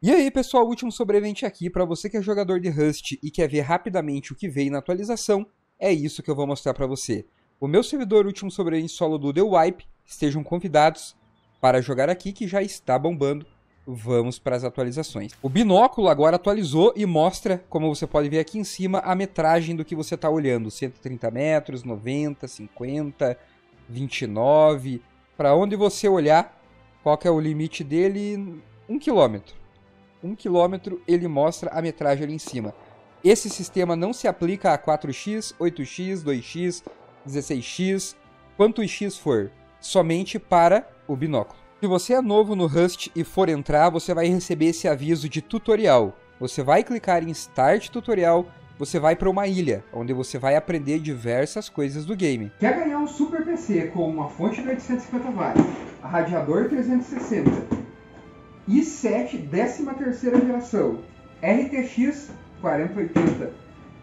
E aí pessoal, último sobrevivente aqui, para você que é jogador de Rust e quer ver rapidamente o que veio na atualização, é isso que eu vou mostrar para você. O meu servidor último sobrevivente solo do The Wipe, estejam convidados para jogar aqui que já está bombando. Vamos para as atualizações. O binóculo agora atualizou e mostra, como você pode ver aqui em cima, a metragem do que você está olhando. 130 metros, 90, 50, 29. Para onde você olhar, qual que é o limite dele? 1 quilômetro. 1 quilômetro ele mostra a metragem ali em cima. Esse sistema não se aplica a 4x, 8x, 2x, 16x, quanto x for, somente para o binóculo. Se você é novo no Rust e for entrar, você vai receber esse aviso de tutorial. Você vai clicar em Start Tutorial, você vai para uma ilha, onde você vai aprender diversas coisas do game. Quer ganhar um super PC com uma fonte de 850 watts, a radiador 360, i7 13ª geração, RTX 4080,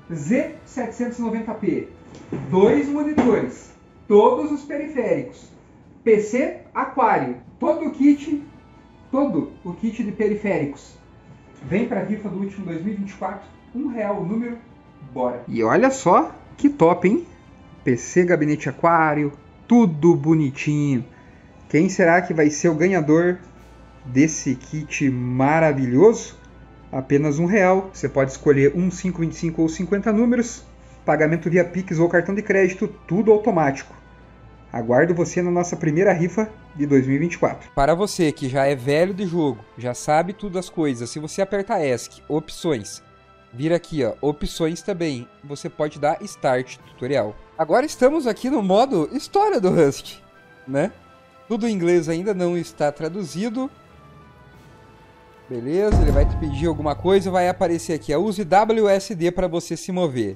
Z790p, 2 monitores, todos os periféricos, PC Aquário, todo o kit de periféricos. Vem para a rifa do último 2024, R$1 o número, bora! E olha só que top, hein? PC Gabinete Aquário, tudo bonitinho. Quem será que vai ser o ganhador desse kit maravilhoso? Apenas R$1. Você pode escolher 1, 5, 25 ou 50 números. Pagamento via Pix ou cartão de crédito, tudo automático. Aguardo você na nossa primeira rifa de 2024. Para você que já é velho de jogo, já sabe tudo das coisas, se você apertar ESC, opções, vir aqui ó, opções também, você pode dar Start Tutorial. Agora estamos aqui no modo História do Rust, né? Tudo em inglês ainda não está traduzido. Beleza, ele vai te pedir alguma coisa, vai aparecer aqui, ó, use WSD para você se mover.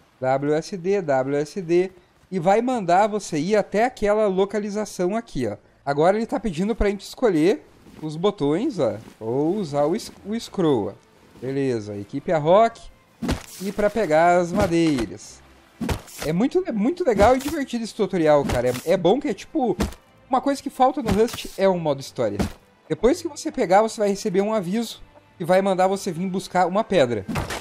WSD, e vai mandar você ir até aquela localização aqui, ó. Agora ele está pedindo para a gente escolher os botões, ó, ou usar o scroll, ó. Beleza, equipe a rock e para pegar as madeiras. É muito legal e divertido esse tutorial, cara. É bom que é tipo, uma coisa que falta no Rust é um modo história. Depois que você pegar, você vai receber um aviso que vai mandar você vir buscar uma pedra.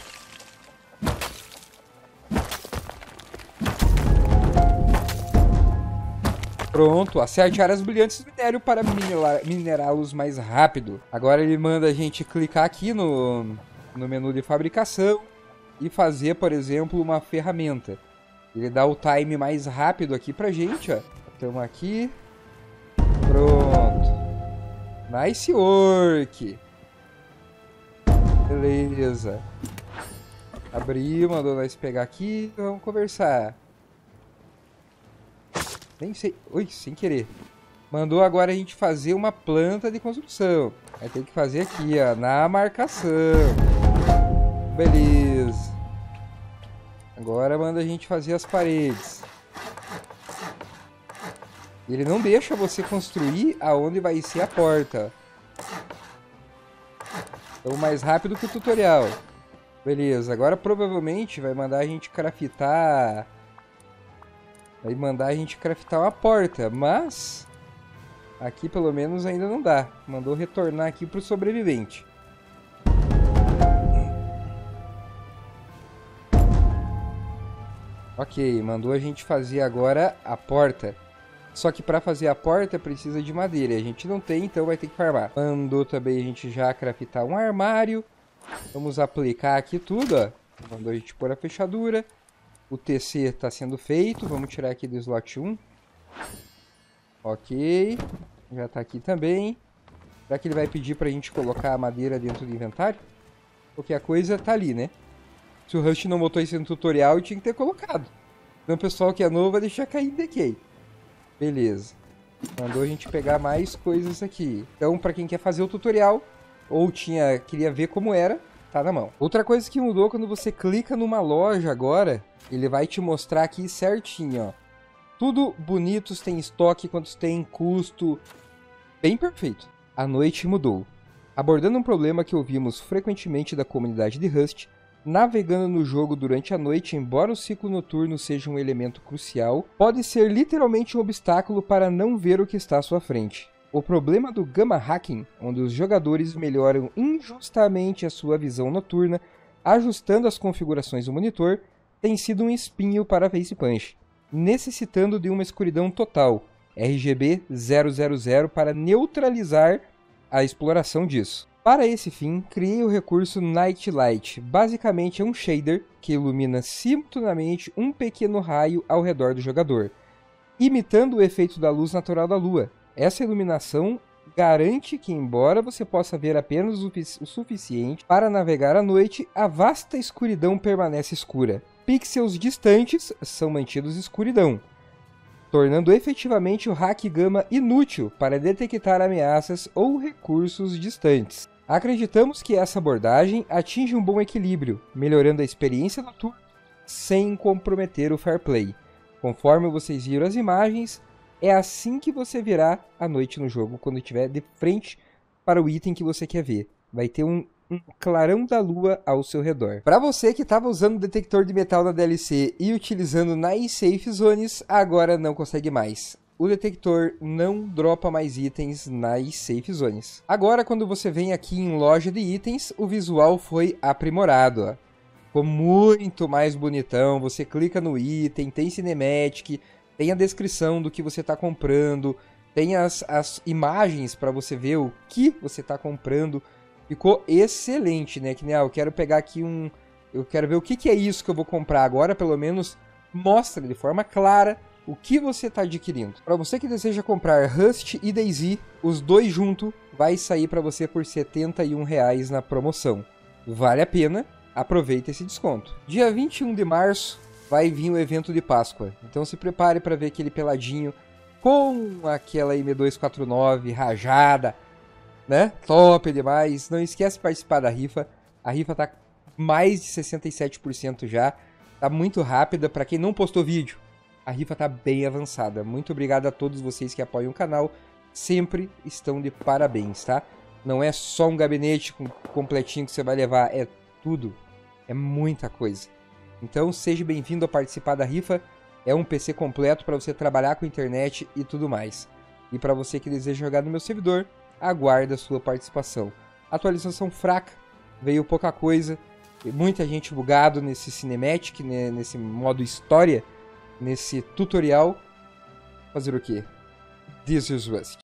Pronto, acerte áreas brilhantes de minério para minerá-los mais rápido. Agora ele manda a gente clicar aqui no menu de fabricação e fazer, por exemplo, uma ferramenta. Ele dá o time mais rápido aqui pra gente, ó. Estamos aqui. Pronto. Nice work. Beleza. Abriu, mandou nós pegar aqui. Vamos conversar. Nem sei. Ui, sem querer. Mandou agora a gente fazer uma planta de construção. Vai ter que fazer aqui, ó, na marcação. Beleza. Agora manda a gente fazer as paredes. Ele não deixa você construir aonde vai ser a porta. Então mais rápido que o tutorial. Beleza, agora provavelmente vai mandar a gente craftar. Vai mandar a gente craftar uma porta, mas aqui pelo menos ainda não dá. Mandou retornar aqui pro sobrevivente. Ok, mandou a gente fazer agora a porta. Só que para fazer a porta precisa de madeira. A gente não tem, então vai ter que farmar. Mandou também a gente já craftar um armário. Vamos aplicar aqui tudo, ó. Mandou a gente pôr a fechadura. O TC está sendo feito. Vamos tirar aqui do slot 1. Ok. Já está aqui também. Será que ele vai pedir para a gente colocar a madeira dentro do inventário? Qualquer coisa tá ali, né? Se o Rust não botou isso no tutorial, eu tinha que ter colocado. Então o pessoal que é novo vai deixar cair em decay. Beleza. Mandou a gente pegar mais coisas aqui. Então, para quem quer fazer o tutorial, ou queria ver como era, tá na mão. Outra coisa que mudou, quando você clica numa loja agora, ele vai te mostrar aqui certinho, ó. Tudo bonitos, tem estoque, quantos tem, custo. Bem perfeito. A noite mudou. Abordando um problema que ouvimos frequentemente da comunidade de Rust, navegando no jogo durante a noite, embora o ciclo noturno seja um elemento crucial, pode ser literalmente um obstáculo para não ver o que está à sua frente. O problema do Gamma Hacking, onde os jogadores melhoram injustamente a sua visão noturna, ajustando as configurações do monitor, tem sido um espinho para a Face Punch, necessitando de uma escuridão total, RGB 000, para neutralizar a exploração disso. Para esse fim, criei o recurso Night Light. Basicamente é um shader que ilumina simultaneamente um pequeno raio ao redor do jogador, imitando o efeito da luz natural da lua. Essa iluminação garante que, embora você possa ver apenas o suficiente para navegar à noite, a vasta escuridão permanece escura. Pixels distantes são mantidos escuridão, tornando efetivamente o hack Gamma inútil para detectar ameaças ou recursos distantes. Acreditamos que essa abordagem atinge um bom equilíbrio, melhorando a experiência noturna sem comprometer o fair play. Conforme vocês viram as imagens, é assim que você virá à noite no jogo, quando estiver de frente para o item que você quer ver. Vai ter um clarão da lua ao seu redor. Para você que estava usando o detector de metal na DLC e utilizando nas Safe Zones, agora não consegue mais. O detector não dropa mais itens nas Safe Zones. Agora, quando você vem aqui em loja de itens, o visual foi aprimorado. Ó. Ficou muito mais bonitão. Você clica no item, tem cinematic, tem a descrição do que você está comprando, tem as imagens para você ver o que você está comprando. Ficou excelente, né? Que nem, eu quero pegar aqui eu quero ver o que é isso que eu vou comprar agora, pelo menos mostra de forma clara o que você está adquirindo. Para você que deseja comprar Rust e DayZ, os dois juntos vai sair para você por R$ 71 na promoção. Vale a pena, aproveita esse desconto. Dia 21 de março vai vir o evento de Páscoa, então se prepare para ver aquele peladinho com aquela M249 rajada, né? Top demais. Não esquece de participar da rifa. A rifa tá mais de 67% já. Tá muito rápida. Para quem não postou vídeo, a rifa tá bem avançada. Muito obrigado a todos vocês que apoiam o canal. Sempre estão de parabéns, tá? Não é só um gabinete completinho que você vai levar. É tudo. É muita coisa. Então seja bem-vindo a participar da rifa. É um PC completo para você trabalhar com internet e tudo mais. E para você que deseja jogar no meu servidor, aguarda a sua participação. Atualização fraca, veio pouca coisa, muita gente bugado nesse cinematic, né, nesse modo história, nesse tutorial. Fazer o quê? This is Rust.